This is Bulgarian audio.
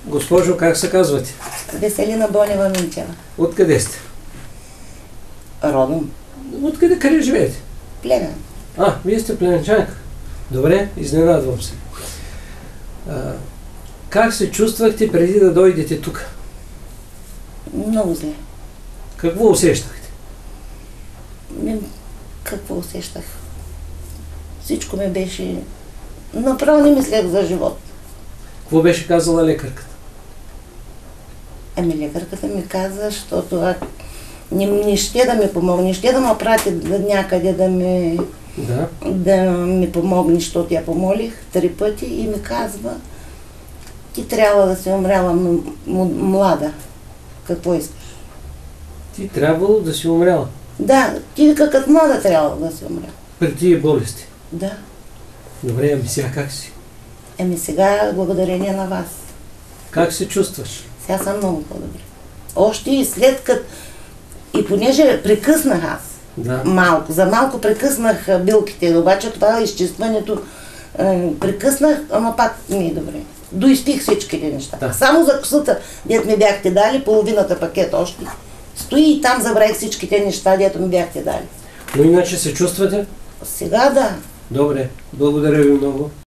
Госпожо, как се казвате? Веселина Бонева Минчева. Откъде сте? Родом. Къде живеете? Плевен. Вие сте плевенчанка. Добре, изненадвам се. Как се чувствахте преди да дойдете тук? Много зле. Какво усещахте? Какво усещах? Всичко ми беше... Направо не мислех за живот. Какво беше казала лекарката? Лекарката ми каза, защото не ще да ми помогне, ще да ме прати някъде да ми помогне, защото я помолих 3 пъти и ми казва, ти трябва да си умряла млада. Какво искаш? Ти трябвало да си умряла? Да, ти като млада трябва да си умряла. При тия болести? Да. Добре, ами сега как си? Сега благодарение на вас. Как се чувстваш? Сега съм много по-добре. Още и след като... И понеже прекъснах аз, за малко прекъснах билките, обаче това изчистването прекъснах, ама пак ми е добре. Доизпих всичките неща. Да. Само за косата, дето ми бяхте дали, половината пакет още. Стои и там забравих всичките неща, дето ми бяхте дали. Но иначе се чувствате? Сега да. Добре, благодаря ви много.